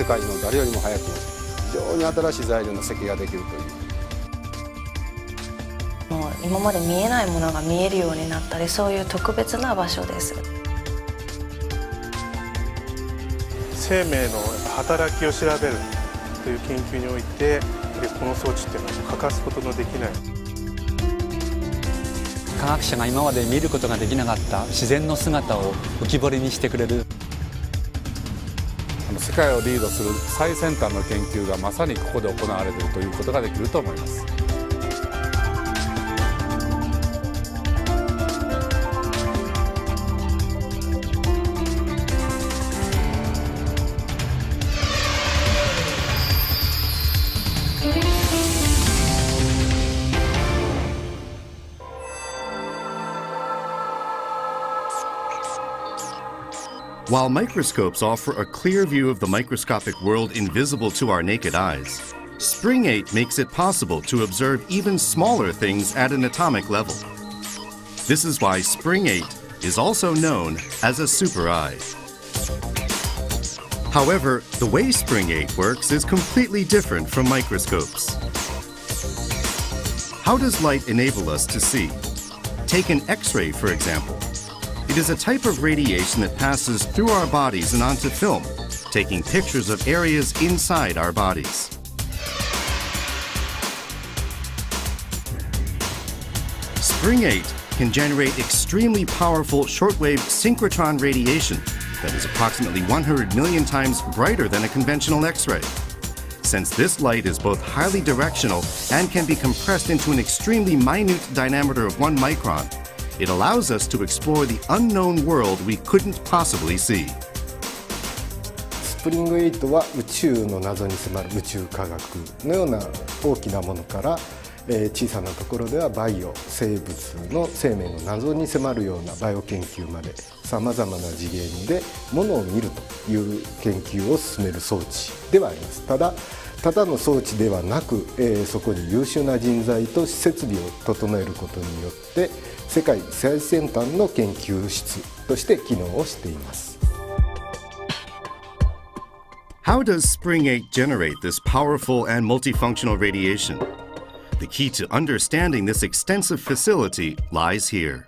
界の誰よりも早く非常に新しい材料の設計ができるという。 もう今まで見えないものが見えるようになったり、そういう特別な場所です。 生命の働きを調べるという研究において、この装置っていうのは欠かすことのできない。 科学者が今まで見ることができなかった自然の姿を浮き彫りにしてくれる。 世界をリードする最先端の研究がまさにここで行われているということができると思います。 While microscopes offer a clear view of the microscopic world invisible to our naked eyes, Spring 8 makes it possible to observe even smaller things at an atomic level. This is why Spring 8 is also known as a super eye. However, the way Spring 8 works is completely different from microscopes. How does light enable us to see? Take an X-ray, for example. It is a type of radiation that passes through our bodies and onto film, taking pictures of areas inside our bodies. Spring 8 can generate extremely powerful shortwave synchrotron radiation that is approximately 100 million times brighter than a conventional X-ray. Since this light is both highly directional and can be compressed into an extremely minute diameter of 1 micron, it allows us to explore the unknown world we couldn't possibly see. スプリング8は宇宙の謎に迫る宇宙科学のような大きなものから、小さなところではバイオ生物の生命の謎に迫るようなバイオ研究までさまざまな次元でものを見るという研究を進める装置ではあります。ただの装置ではなく、そこに優秀な人材と設備を整えることによって世界最先端の研究室として機能をしています。 How does Spring 8 generate this powerful and multifunctional radiation? The key to understanding this extensive facility lies here.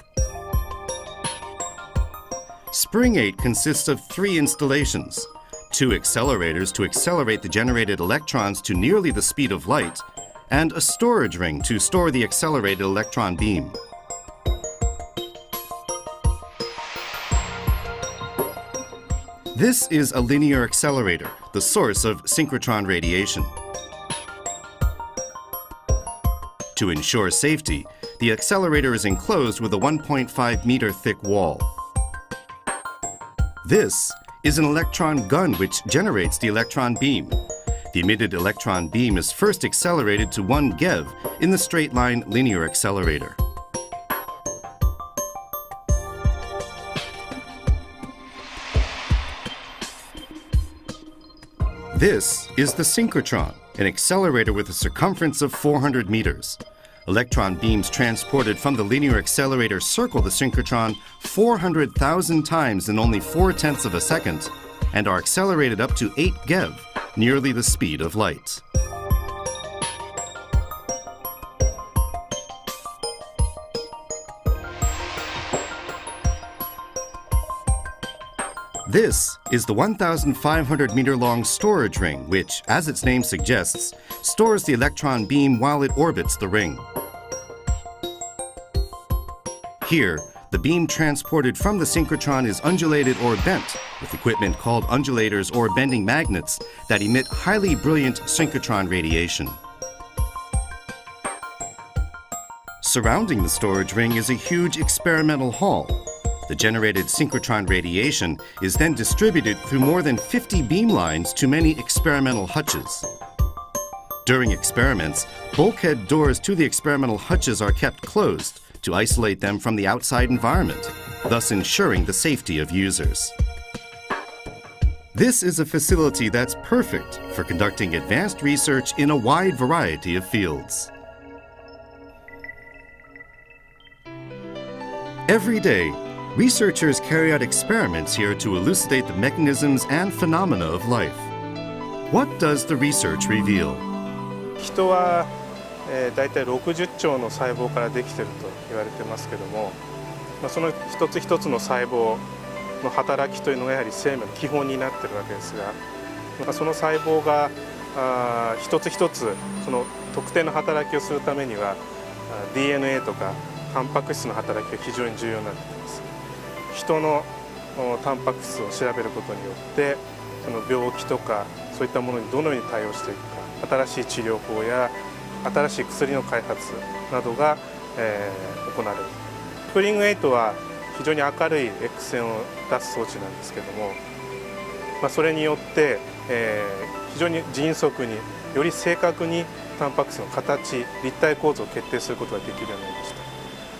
Spring 8 consists of 3 installations, 2 accelerators to accelerate the generated electrons to nearly the speed of light, and a storage ring to store the accelerated electron beam. This is a linear accelerator, the source of synchrotron radiation. To ensure safety, the accelerator is enclosed with a 1.5 meter thick wall. This is an electron gun which generates the electron beam. The emitted electron beam is first accelerated to 1 GeV in the straight line linear accelerator. This is the synchrotron, an accelerator with a circumference of 400 meters. Electron beams transported from the linear accelerator circle the synchrotron 400,000 times in only 0.4 of a second and are accelerated up to 8 GeV, nearly the speed of light. This is the 1,500-meter-long storage ring, which, as its name suggests, stores the electron beam while it orbits the ring. Here, the beam transported from the synchrotron is undulated or bent with equipment called undulators or bending magnets that emit highly brilliant synchrotron radiation. Surrounding the storage ring is a huge experimental hall. The generated synchrotron radiation is then distributed through more than 50 beam lines to many experimental hutches. During experiments, bulkhead doors to the experimental hutches are kept closed to isolate them from the outside environment, thus ensuring the safety of users. This is a facility that's perfect for conducting advanced research in a wide variety of fields. Every day, researchers carry out experiments here to elucidate the mechanisms and phenomena of life. What does the research reveal? 人はだいたい60兆の細胞からできていると言われてますけども、その一つ一つの細胞の働きというのがやはり生命の基本になっているわけですが、その細胞が一つ一つその特定の働きをするためには DNA とかタンパク質の働きが非常に重要になってきます。人のタンパク質を調べることによってその病気とかそういったものにどのように対応していくか、新しい治療法や新しい薬の開発などが、行われる。スプリング8は非常に明るい X 線を出す装置なんですけども、それによって、非常に迅速により正確にタンパク質の形、立体構造を決定することができるようになりました。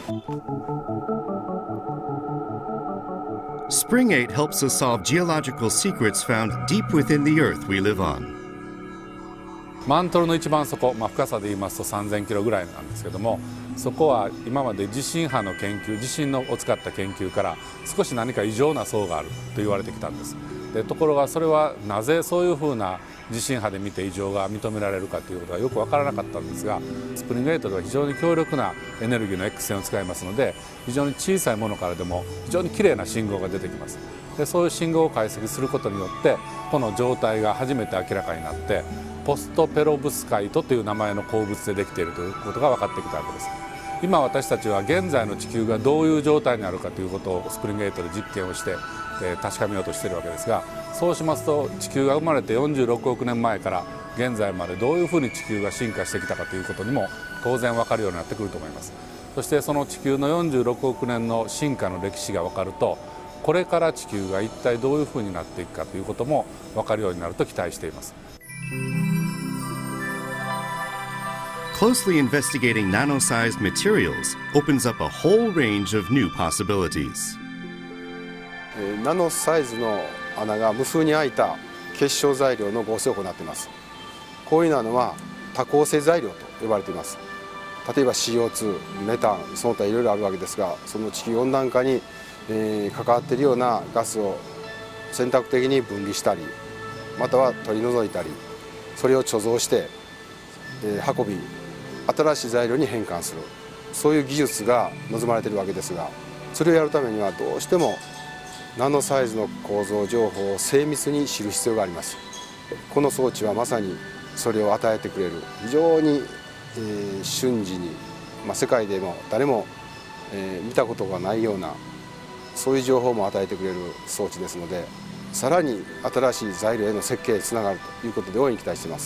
Spring 8 helps us solve geological secrets found deep within the earth we live on. マントルの一番底、深さで言いますと3000キロぐらいなんですけども、そこは今まで地震波の研究、地震を使った研究から少し何か異常な層があると言われてきたんです。でところがそれはなぜそういうふうな地震波で見て異常が認められるかということがよく分からなかったんですが、スプリング8では非常に強力なエネルギーの X 線を使いますので、非常に小さいものからでも非常にきれいな信号が出てきます。でそういう信号を解析することによってこの状態が初めて明らかになって、ポストペロブスカイトという名前の鉱物でできているということが分かってきたわけです。今私たちは現在の地球がどういう状態にあるかということをスプリング8で実験をして確かめようとしているわけですが、そうしますと地球が生まれて46億年前から現在までどういうふうに地球が進化してきたかということにも当然分かるようになってくると思います。そしてその地球の46億年の進化の歴史が分かると、これから地球が一体どういうふうになっていくかということも分かるようになると期待しています。 Closely investigating nano-sized materials opens up a whole range of new possibilities. ナノサイズの穴が無数に開いた結晶材料の合成を行っています。こういうのは多構成材料と呼ばれています。例えば CO2、メタン、その他いろいろあるわけですが、その地球温暖化に関わっているようなガスを選択的に分離したり、または取り除いたり、それを貯蔵して運び新しい材料に変換する、そういう技術が望まれているわけですが、それをやるためにはどうしてもナノサイズの構造情報を精密に知る必要があります。この装置はまさにそれを与えてくれる、非常に瞬時に、世界でも誰も見たことがないようなそういう情報も与えてくれる装置ですので、さらに新しい材料への設計につながるということで大いに期待しています。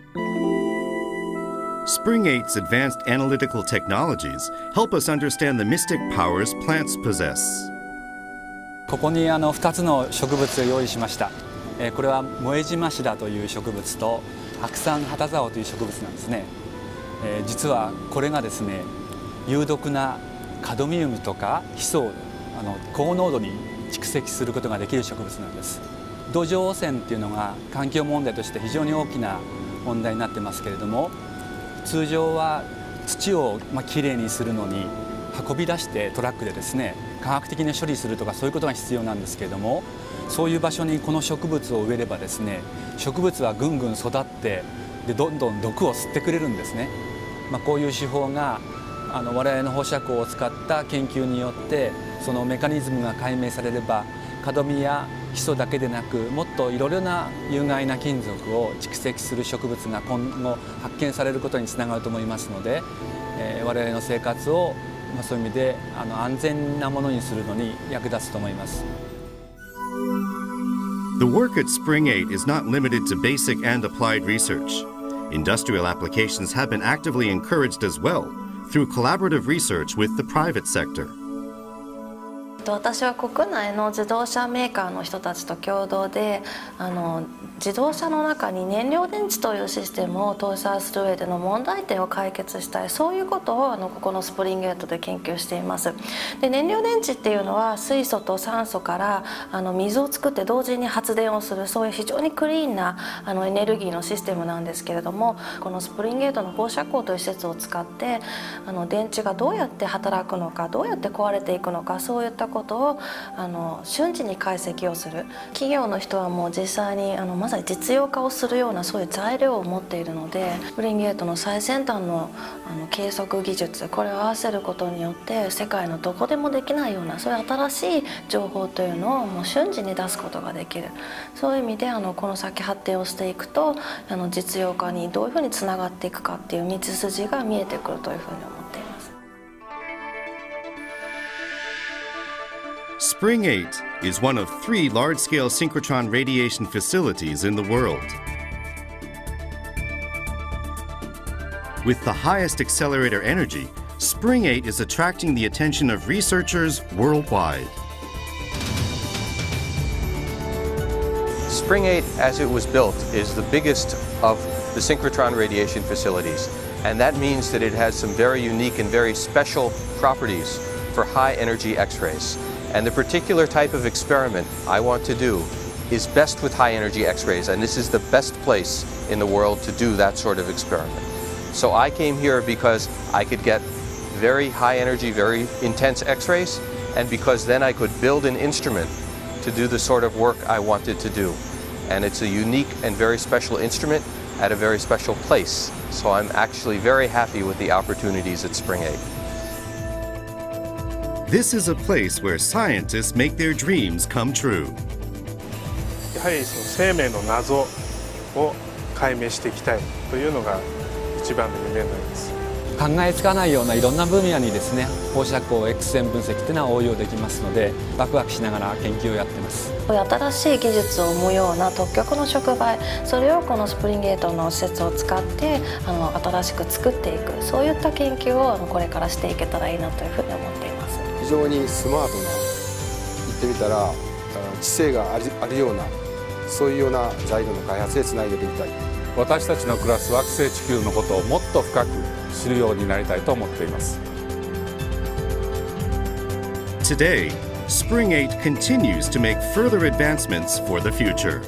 Spring 8's advanced analytical technologies help us understand the mystic powers plants possess. ここに2つの植物を用意しました。これはモエジマシダという植物とアクサンハタザオという植物なんですね。実はこれがですね、有毒なカドミウムとかヒ素を高濃度に蓄積することができる植物なんです。土壌汚染っていうのが環境問題として非常に大きな問題になってますけれども、通常は土をきれいにするのに運び出してトラックでですね科学的に処理するとかそういうことが必要なんですけれども、そういう場所にこの植物を植えればですね、植物はぐんぐん育ってでどんどん毒を吸ってくれるんですね。こういう手法が我々の放射光を使った研究によってそのメカニズムが解明されれば、カドミやヒ素だけでなくもっといろいろな有害な金属を蓄積する植物が今後発見されることにつながると思いますので、我々の生活をそういう意味で安全なものにするのに役立つと思います。 The work at Spring 8 is not limited to basic and applied research. Industrial applications have been actively encouraged as well through collaborative research with the private sector. 私は国内の自動車メーカーの人たちと共同で自動車の中に燃料電池というシステムを搭載する上での問題点を解決したい、そういうことをここのスプリング8で研究しています。で燃料電池っていうのは水素と酸素から水を作って同時に発電をする、そういう非常にクリーンなエネルギーのシステムなんですけれども、このスプリング8の放射光という施設を使って電池がどうやって働くのか、どうやって壊れていくのか、そういったことを瞬時に解析をする。企業の人はもう実際にまさに実用化をするようなそういう材料を持っているので、スプリング8の最先端の計測技術、これを合わせることによって世界のどこでもできないようなそういう新しい情報というのをもう瞬時に出すことができる。そういう意味でこの先発展をしていくと実用化にどういうふうにつながっていくかっていう道筋が見えてくるというふうに思っています。 Spring 8 is one of 3 large-scale synchrotron radiation facilities in the world. With the highest accelerator energy, Spring 8 is attracting the attention of researchers worldwide. Spring 8, as it was built, is the biggest of the synchrotron radiation facilities, and that means that it has some very unique and very special properties for high-energy X-rays. And the particular type of experiment I want to do is best with high-energy X-rays, and this is the best place in the world to do that sort of experiment. So I came here because I could get very high-energy, very intense X-rays, and because then I could build an instrument to do the sort of work I wanted to do. And it's a unique and very special instrument at a very special place. So I'm actually very happy with the opportunities at Spring 8. This is a place where scientists make their dreams come true. やはりその生命の謎を解明していきたいというのが一番の夢になります。 考えつかないようないろんな分野にですね、放射光 X 線分析っていうのは応用できますので、ワクワクしながら研究をやってます。 新しい技術を生むような特許の触媒、それをこのスプリング8の施設を使って新しく作っていく、そういった研究をこれからしていけたらいいなというふうに思っています。 非常にスマートな、言ってみたら知性があるような、そういうような材料の開発でつないでいきたい。 私たちの暮らす惑星地球のことをもっと深く知るようになりたいと思っています。 Today, Spring 8 continues to make further advancements for the future.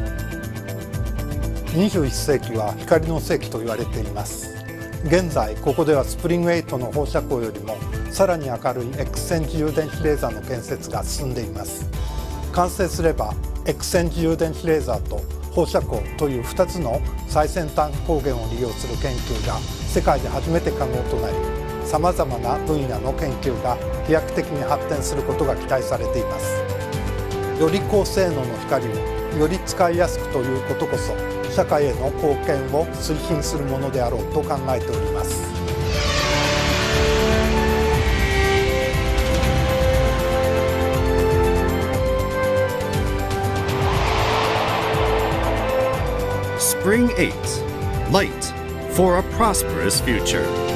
21世紀は光の世紀と言われています。現在ここではスプリング8の放射光よりもさらに明るい X 線自由電子レーザーの建設が進んでいます。完成すれば X 線自由電子レーザーと放射光という2つの最先端光源を利用する研究が世界で初めて可能となり、さまざまな分野の研究が飛躍的に発展することが期待されています。より高性能の光をより使いやすくということこそ社会への貢献を推進するものであろうと考えております。 Spring 8, light for a prosperous future.